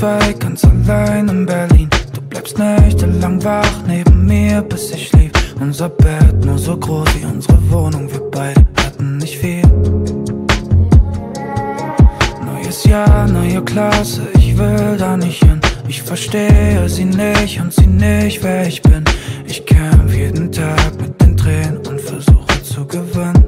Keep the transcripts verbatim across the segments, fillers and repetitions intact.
zwei ganz allein in Berlin. Du bleibst nächtelang wach neben mir, bis ich schlief. Unser Bett nur so groß wie unsere Wohnung, wir beide hatten nicht viel. Neues Jahr, neue Klasse, ich will da nicht hin. Ich verstehe sie nicht und sie nicht, wer ich bin. Ich kämpf jeden Tag mit den Tränen und versuche zu gewinnen.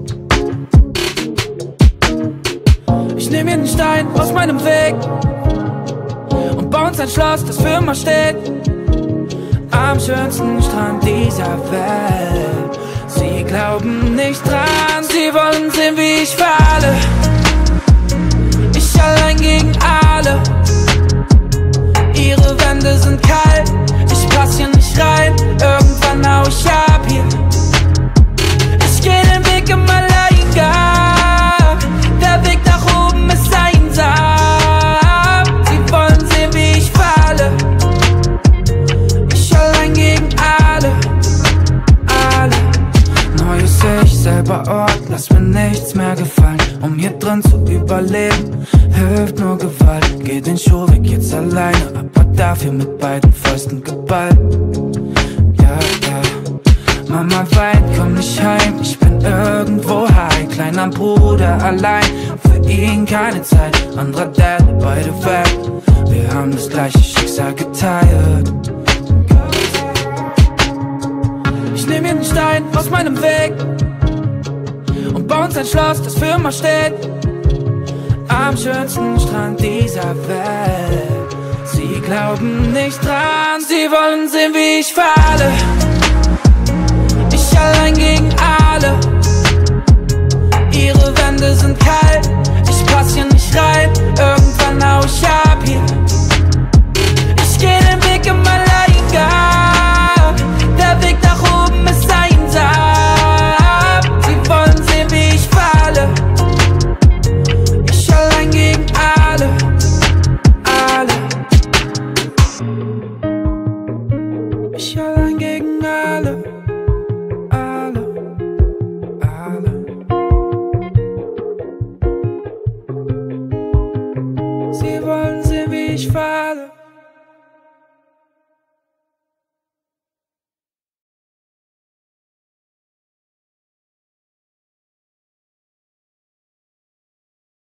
Ich nehm jeden Stein aus meinem Weg und bau uns ein Schloss, das für immer steht am schönsten Strand dieser Welt. Sie glauben nicht dran, sie wollen sehen, wie ich falle. Ich allein gegen alle. Ihre Wände sind kalt, ich pass hier nicht rein. Irgendwann hau ich ab hier. Ich geh den Weg im Alleingang. Der Weg nach oben ist einsam. Sie wollen sehen, wie ich falle. Ich allein gegen alle, alle. Neues Ich, selber Ort, lass mir nichts mehr gefallen. Um hier drin zu überleben, hilft nur Gewalt. Geh den Schulweg jetzt alleine, aber dafür mit beiden Fäusten geballt. Ja, ja. Mama weint, komm nicht heim, ich bin irgendwo high. Kleiner Bruder allein, für ihn keine Zeit. Anderer Dad, beide weg, wir haben das gleiche Schicksal geteilt. Ich nehm jeden Stein aus meinem Weg und bau uns ein Schloss, das für immer steht am schönsten Strand dieser Welt. Sie glauben nicht dran, sie wollen sehen, wie ich falle. Ich allein gegen alle. Ihre Wände sind kalt, ich pass hier nicht rein. Irgendwann hau ich ab hier. Ich geh den Weg im Alleingang. Der Weg nach oben ist einsam. Sie wollen sehen, wie ich falle. Ich allein gegen alle, alle. Ich allein gegen alle, alle, alle. Sie wollen sehen, wie ich falle.